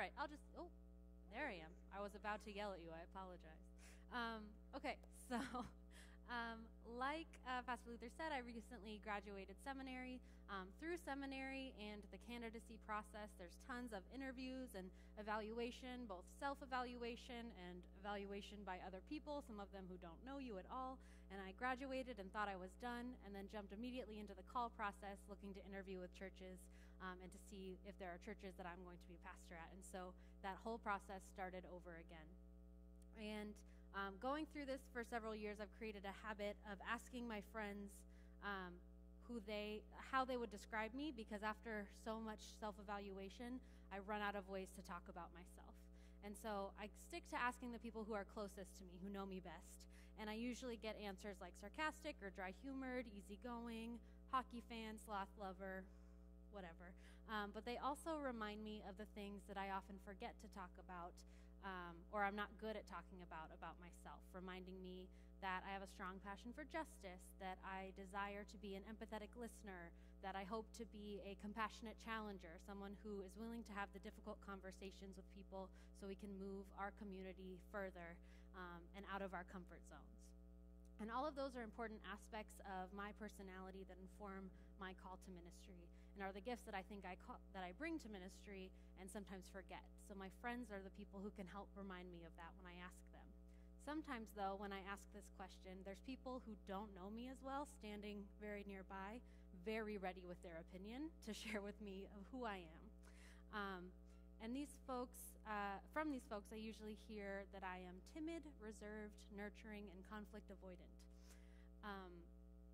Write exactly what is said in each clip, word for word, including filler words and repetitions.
right, I'll just, oh, there I am. I was about to yell at you. I apologize. Um, okay, so um, like uh, Pastor Luther said, I recently graduated seminary. Um, through seminary and the candidacy process, there's tons of interviews and evaluation, both self-evaluation and evaluation by other people, some of them who don't know you at all. And I graduated and thought I was done, and then jumped immediately into the call process, looking to interview with churches um, and to see if there are churches that I'm going to be pastor at. And so that whole process started over again. And um, going through this for several years, I've created a habit of asking my friends um, who they, how they would describe me, because after so much self-evaluation, I run out of ways to talk about myself. And so I stick to asking the people who are closest to me, who know me best. And I usually get answers like sarcastic or dry-humored, easygoing, hockey fan, sloth-lover, whatever. Um, but they also remind me of the things that I often forget to talk about, um, or I'm not good at talking about, about myself, reminding me that I have a strong passion for justice, that I desire to be an empathetic listener, that I hope to be a compassionate challenger, someone who is willing to have the difficult conversations with people so we can move our community further um, and out of our comfort zones. And all of those are important aspects of my personality that inform my call to ministry and are the gifts that I think I call, that I bring to ministry and sometimes forget. So my friends are the people who can help remind me of that when I ask them. Sometimes, though, when I ask this question, there's people who don't know me as well standing very nearby, very ready with their opinion to share with me of who I am. Um, And these folks, uh, from these folks, I usually hear that I am timid, reserved, nurturing, and conflict avoidant. Um,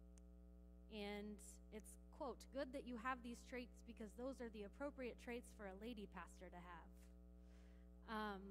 and it's, quote, good that you have these traits because those are the appropriate traits for a lady pastor to have. Um,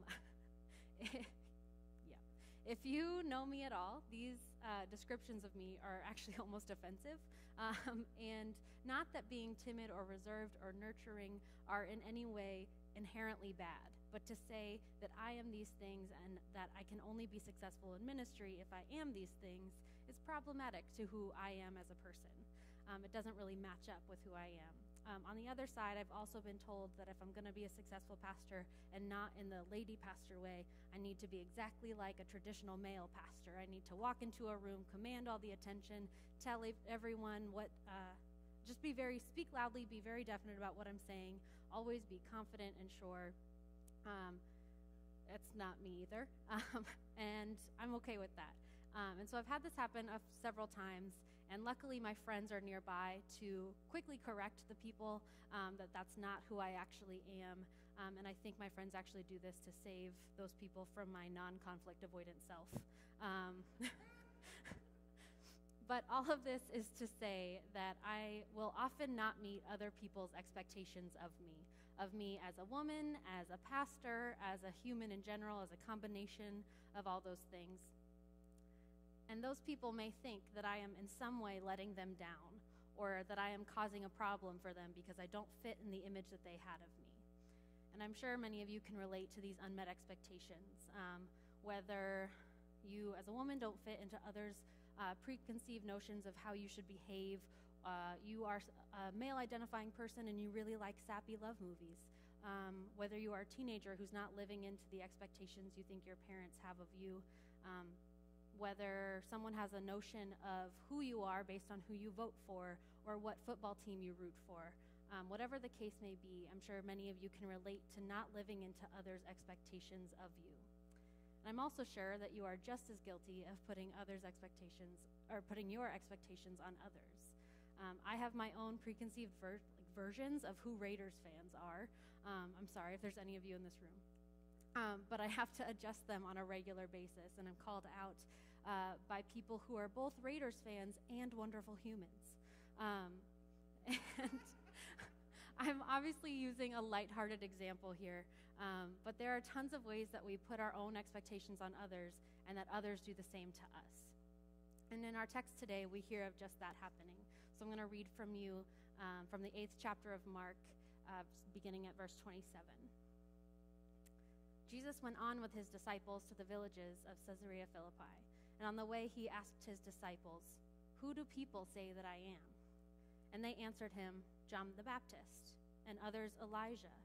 yeah. If you know me at all, these uh, descriptions of me are actually almost offensive. Um, and not that being timid or reserved or nurturing are in any way inherently bad, but to say that I am these things and that I can only be successful in ministry if I am these things is problematic to who I am as a person. Um, it doesn't really match up with who I am. Um, on the other side, I've also been told that if I'm going to be a successful pastor and not in the lady pastor way, I need to be exactly like a traditional male pastor. I need to walk into a room, command all the attention, tell everyone what, uh, just be very, speak loudly, be very definite about what I'm saying, always be confident and sure. Um, it's not me either, um, and I'm okay with that. Um, and so I've had this happen uh, several times, and luckily my friends are nearby to quickly correct the people um, that that's not who I actually am. Um, and I think my friends actually do this to save those people from my non-conflict avoidant self. Um, But all of this is to say that I will often not meet other people's expectations of me, of me as a woman, as a pastor, as a human in general, as a combination of all those things. And those people may think that I am in some way letting them down, or that I am causing a problem for them because I don't fit in the image that they had of me. And I'm sure many of you can relate to these unmet expectations, um, whether you as a woman don't fit into others' uh, preconceived notions of how you should behave. Uh, you are a male-identifying person and you really like sappy love movies. Um, whether you are a teenager who's not living into the expectations you think your parents have of you. Um, whether someone has a notion of who you are based on who you vote for or what football team you root for. Um, whatever the case may be, I'm sure many of you can relate to not living into others' expectations of you. And I'm also sure that you are just as guilty of putting others' expectations, or putting your expectations on others. Um, I have my own preconceived ver- like versions of who Raiders fans are. Um, I'm sorry if there's any of you in this room. Um, but I have to adjust them on a regular basis, and I'm called out uh, by people who are both Raiders fans and wonderful humans. Um, and I'm obviously using a lighthearted example here, um, but there are tons of ways that we put our own expectations on others and that others do the same to us. And in our text today, we hear of just that happening. So I'm going to read from you um, from the eighth chapter of Mark, uh, beginning at verse twenty-seven. Jesus went on with his disciples to the villages of Caesarea Philippi, and on the way he asked his disciples, "Who do people say that I am?" And they answered him, "John the Baptist, and others Elijah,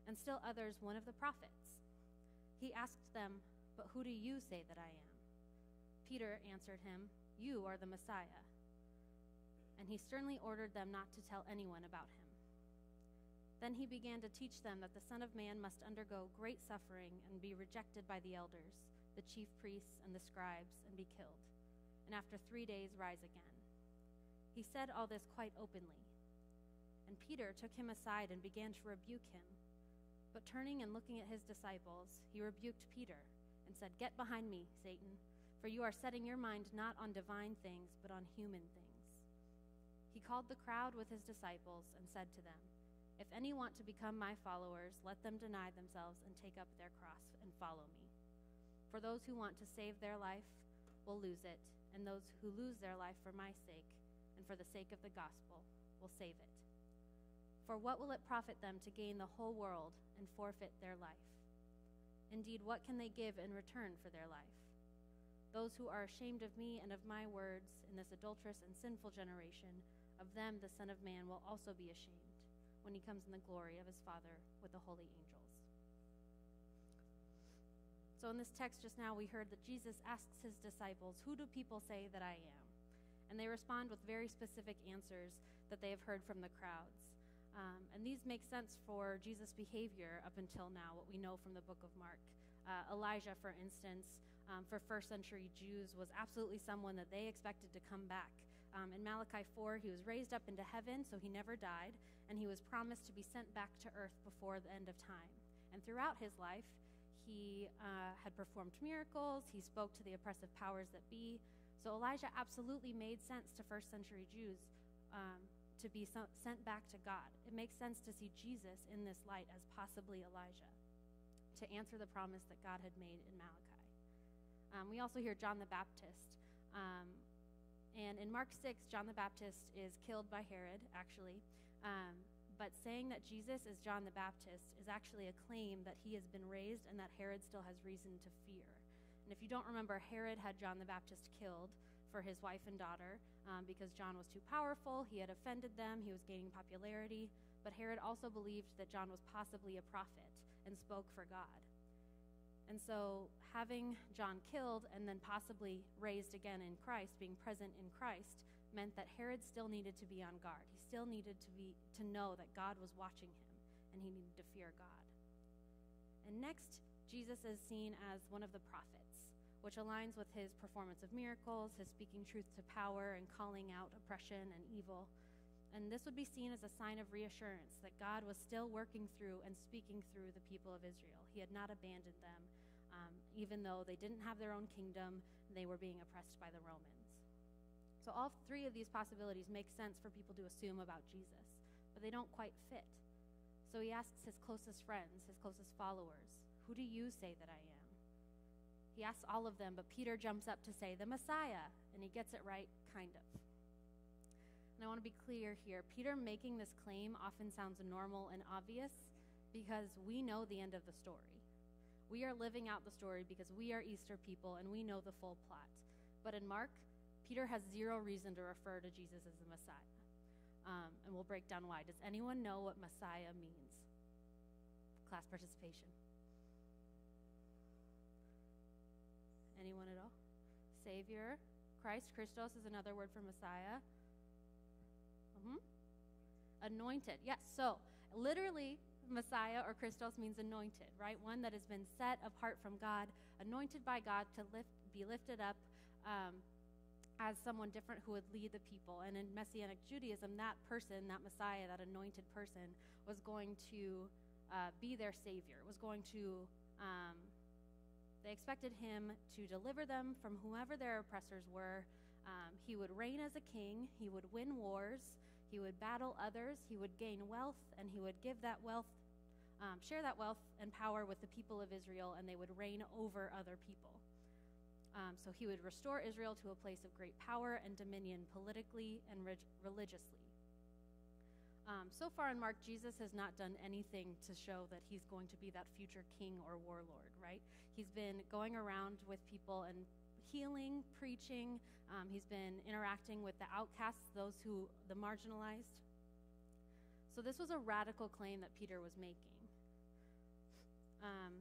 and still others one of the prophets. He asked them, "But who do you say that I am?" Peter answered him, "You are the Messiah." And he sternly ordered them not to tell anyone about him. Then he began to teach them that the Son of Man must undergo great suffering and be rejected by the elders, the chief priests, and the scribes, and be killed, and after three days rise again. He said all this quite openly. And Peter took him aside and began to rebuke him. But turning and looking at his disciples, he rebuked Peter and said, "Get behind me, Satan, for you are setting your mind not on divine things, but on human things." He called the crowd with his disciples and said to them, "If any want to become my followers, let them deny themselves and take up their cross and follow me. For those who want to save their life will lose it, and those who lose their life for my sake and for the sake of the gospel will save it. For what will it profit them to gain the whole world and forfeit their life? Indeed, what can they give in return for their life? Those who are ashamed of me and of my words in this adulterous and sinful generation, of them the Son of Man will also be ashamed when he comes in the glory of his Father with the holy angels." So in this text just now, we heard that Jesus asks his disciples, "Who do people say that I am?" And they respond with very specific answers that they have heard from the crowds. Um, and these make sense for Jesus' behavior up until now, what we know from the book of Mark. Uh, Elijah, for instance, um, for first century Jews, was absolutely someone that they expected to come back. Um, in Malachi four, he was raised up into heaven, so he never died, and he was promised to be sent back to earth before the end of time. And throughout his life, he uh, had performed miracles, he spoke to the oppressive powers that be. So Elijah absolutely made sense to first century Jews um, to be so- sent back to God. It makes sense to see Jesus in this light as possibly Elijah, to answer the promise that God had made in Malachi. Um, we also hear John the Baptist. Um, and in Mark six, John the Baptist is killed by Herod, actually. Um, but saying that Jesus is John the Baptist is actually a claim that he has been raised and that Herod still has reason to fear. And if you don't remember, Herod had John the Baptist killed for his wife and daughter um, because John was too powerful. He had offended them. He was gaining popularity. But Herod also believed that John was possibly a prophet and spoke for God. And so having John killed and then possibly raised again in Christ, being present in Christ, meant that Herod still needed to be on guard. He still needed to be to know that God was watching him, and he needed to fear God. And next, Jesus is seen as one of the prophets, which aligns with his performance of miracles, his speaking truth to power, and calling out oppression and evil. And this would be seen as a sign of reassurance that God was still working through and speaking through the people of Israel. He had not abandoned them, um, even though they didn't have their own kingdom, and they were being oppressed by the Romans. So all three of these possibilities make sense for people to assume about Jesus, but they don't quite fit. So he asks his closest friends, his closest followers, "Who do you say that I am?" He asks all of them, but Peter jumps up to say, "The Messiah," and he gets it right, kind of. And I want to be clear here. Peter making this claim often sounds normal and obvious because we know the end of the story. We are living out the story because we are Easter people and we know the full plot. But in Mark, Peter has zero reason to refer to Jesus as the Messiah. Um, and we'll break down why. Does anyone know what Messiah means? Class participation. Anyone at all? Savior. Christ. Christos is another word for Messiah. Mm-hmm. Anointed. Yes, so literally Messiah or Christos means anointed, right? One that has been set apart from God, anointed by God to lift, be lifted up um, as someone different who would lead the people. And in Messianic Judaism, that person, that Messiah, that anointed person was going to uh, be their savior, was going to, um, they expected him to deliver them from whomever their oppressors were. Um, he would reign as a king, he would win wars, he would battle others, he would gain wealth, and he would give that wealth, um, share that wealth and power with the people of Israel, and they would reign over other people. Um, so he would restore Israel to a place of great power and dominion politically and re- religiously. Um, so far in Mark, Jesus has not done anything to show that he's going to be that future king or warlord, right? He's been going around with people and healing, preaching. Um, he's been interacting with the outcasts, those who, the marginalized. So this was a radical claim that Peter was making. Um,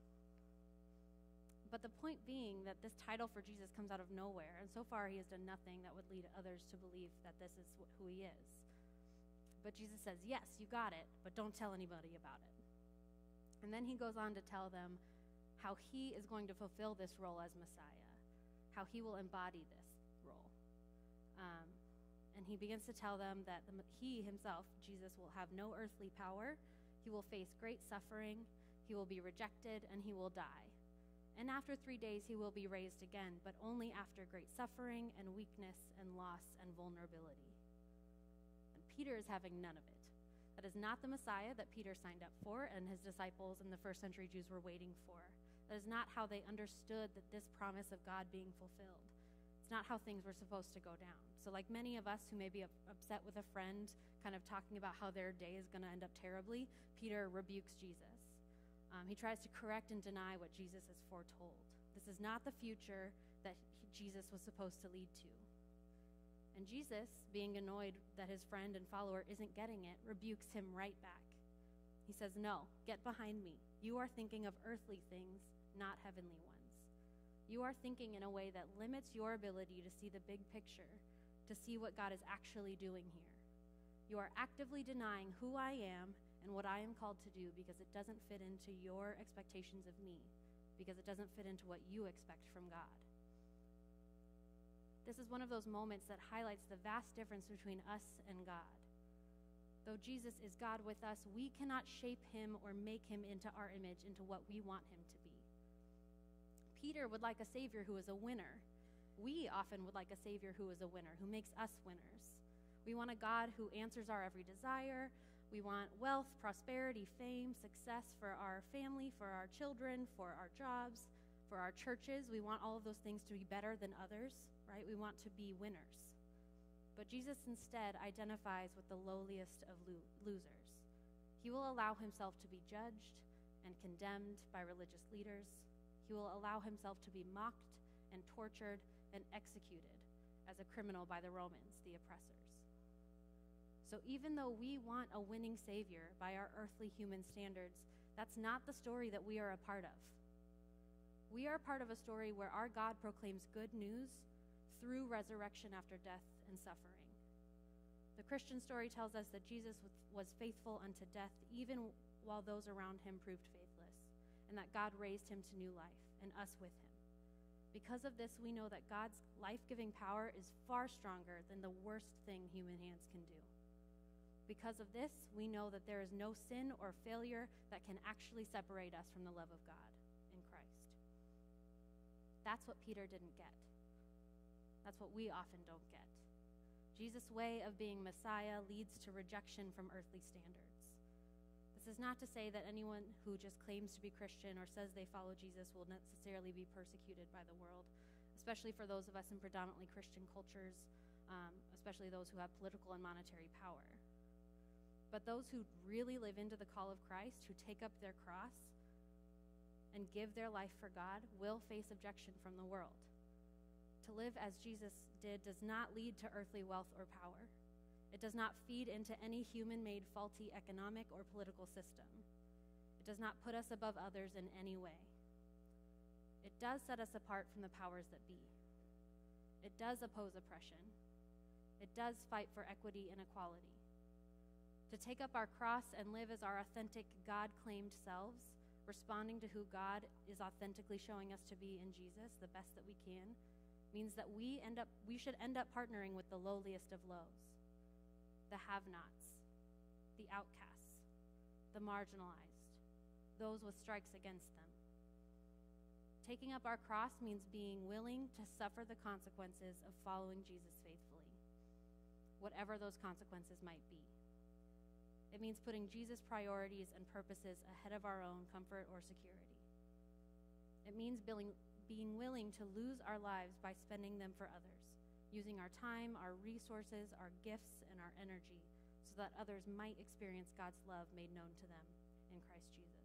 but the point being that this title for Jesus comes out of nowhere, and so far he has done nothing that would lead others to believe that this is wh- who he is. But Jesus says, yes, you got it, but don't tell anybody about it. And then he goes on to tell them how he is going to fulfill this role as Messiah, how he will embody this role. Um, and he begins to tell them that the, he himself, Jesus, will have no earthly power. He will face great suffering. He will be rejected, and he will die. And after three days, he will be raised again, but only after great suffering and weakness and loss and vulnerability. And Peter is having none of it. That is not the Messiah that Peter signed up for and his disciples and the first century Jews were waiting for. That is not how they understood that this promise of God being fulfilled. It's not how things were supposed to go down. So like many of us who may be upset with a friend kind of talking about how their day is going to end up terribly, Peter rebukes Jesus. Um, he tries to correct and deny what Jesus has foretold. This is not the future that he, Jesus was supposed to lead to. And Jesus, being annoyed that his friend and follower isn't getting it, rebukes him right back. He says, no, get behind me. You are thinking of earthly things, not heavenly ones. You are thinking in a way that limits your ability to see the big picture, to see what God is actually doing here. You are actively denying who I am and what I am called to do because it doesn't fit into your expectations of me, because it doesn't fit into what you expect from God. This is one of those moments that highlights the vast difference between us and God. Though Jesus is God with us, we cannot shape him or make him into our image, into what we want him to be. Peter would like a Savior who is a winner. We often would like a Savior who is a winner, who makes us winners. We want a God who answers our every desire. We want wealth, prosperity, fame, success for our family, for our children, for our jobs, for our churches. We want all of those things to be better than others, right? We want to be winners. But Jesus instead identifies with the lowliest of lo- losers. He will allow himself to be judged and condemned by religious leaders. He will allow himself to be mocked and tortured and executed as a criminal by the Romans, the oppressors. So even though we want a winning Savior by our earthly human standards, that's not the story that we are a part of. We are part of a story where our God proclaims good news through resurrection after death and suffering. The Christian story tells us that Jesus was faithful unto death even while those around him proved faithless, and that God raised him to new life, and us with him. Because of this, we know that God's life-giving power is far stronger than the worst thing human hands can do. Because of this, we know that there is no sin or failure that can actually separate us from the love of God in Christ. That's what Peter didn't get. That's what we often don't get. Jesus' way of being Messiah leads to rejection from earthly standards. This is not to say that anyone who just claims to be Christian or says they follow Jesus will necessarily be persecuted by the world, especially for those of us in predominantly Christian cultures, um, especially those who have political and monetary power. But those who really live into the call of Christ, who take up their cross and give their life for God, will face objection from the world. To live as Jesus did does not lead to earthly wealth or power. It does not feed into any human-made faulty economic or political system. It does not put us above others in any way. It does set us apart from the powers that be. It does oppose oppression. It does fight for equity and equality. To take up our cross and live as our authentic God-claimed selves, responding to who God is authentically showing us to be in Jesus, the best that we can, means that we end up we should end up partnering with the lowliest of lows, the have-nots, the outcasts, the marginalized, those with strikes against them. Taking up our cross means being willing to suffer the consequences of following Jesus faithfully, whatever those consequences might be. It means putting Jesus' priorities and purposes ahead of our own comfort or security. It means being, being willing to lose our lives by spending them for others, using our time, our resources, our gifts, and our energy so that others might experience God's love made known to them in Christ Jesus.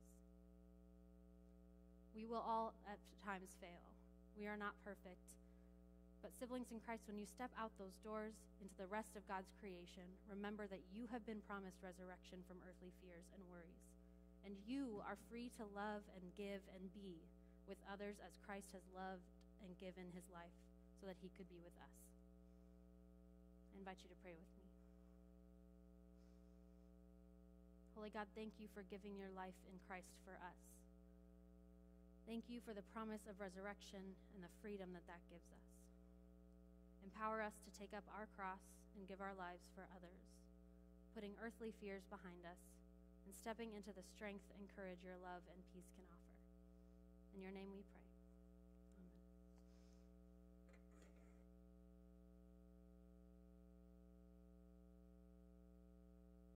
We will all at times fail. We are not perfect. But siblings in Christ, when you step out those doors into the rest of God's creation, remember that you have been promised resurrection from earthly fears and worries. and you are free to love and give and be with others as Christ has loved and given his life so that he could be with us. I invite you to pray with me. Holy God, thank you for giving your life in Christ for us. Thank you for the promise of resurrection and the freedom that that gives us. Empower us to take up our cross and give our lives for others, putting earthly fears behind us and stepping into the strength and courage your love and peace can offer. In your name we pray.